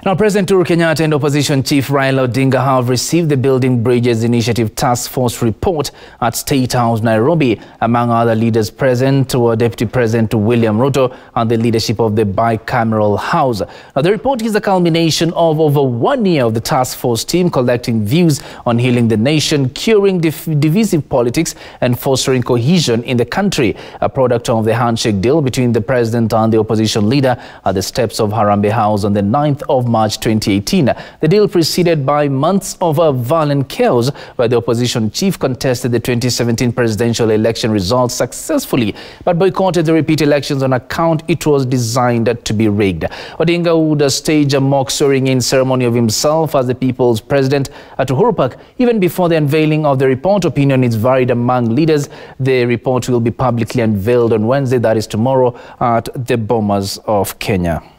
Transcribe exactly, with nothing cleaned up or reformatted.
Now, President Uhuru Kenyatta and opposition chief Raila Odinga have received the Building Bridges Initiative Taskforce report at State House, Nairobi. Among other leaders present were Deputy President William Ruto and the leadership of the bicameral House. Now, the report is a culmination of over one year of the Taskforce team collecting views on healing the nation, curing div divisive politics and fostering cohesion in the country. A product of the handshake deal between the president and the opposition leader at the steps of Harambee House on the ninth of March twenty eighteen. The deal preceded by months of a violent chaos where the opposition chief contested the twenty seventeen presidential election results successfully but boycotted the repeat elections on account it was designed to be rigged. Odinga would stage a mock swearing-in ceremony of himself as the people's president at Uhuru Park. Even before the unveiling of the report, opinion is varied among leaders. The report will be publicly unveiled on Wednesday, that is tomorrow, at the Bomas of Kenya.